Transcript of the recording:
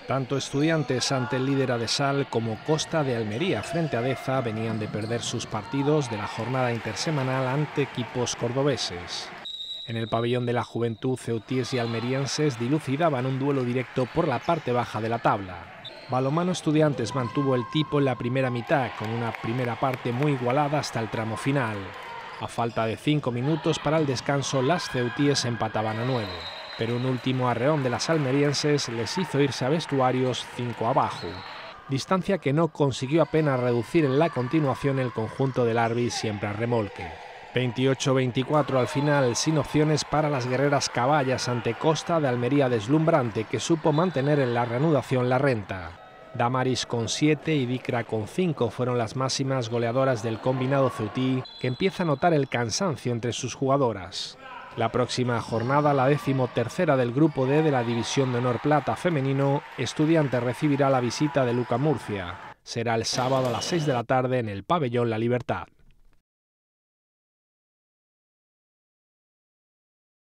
Tanto Estudiantes ante el líder Adesal como Costa de Almería frente a Deza venían de perder sus partidos de la jornada intersemanal ante equipos cordobeses. En el pabellón de la Juventud, ceutíes y almerienses dilucidaban un duelo directo por la parte baja de la tabla. Balonmano Estudiantes mantuvo el tipo en la primera mitad, con una primera parte muy igualada hasta el tramo final. A falta de 5 minutos para el descanso, las ceutíes empataban a 9. Pero un último arreón de las almerienses les hizo irse a vestuarios 5 abajo. Distancia que no consiguió apenas reducir en la continuación el conjunto del Arbi, siempre a remolque. 28-24 al final, sin opciones para las guerreras caballas ante Costa de Almería deslumbrante, que supo mantener en la reanudación la renta. Damaris con 7 y Dicra con 5 fueron las máximas goleadoras del combinado ceutí, que empieza a notar el cansancio entre sus jugadoras. La próxima jornada, la 13ª del Grupo D de la División de Honor Plata femenino, Estudiantes recibirá la visita de Luca Murcia. Será el sábado a las 6 de la tarde en el Pabellón La Libertad.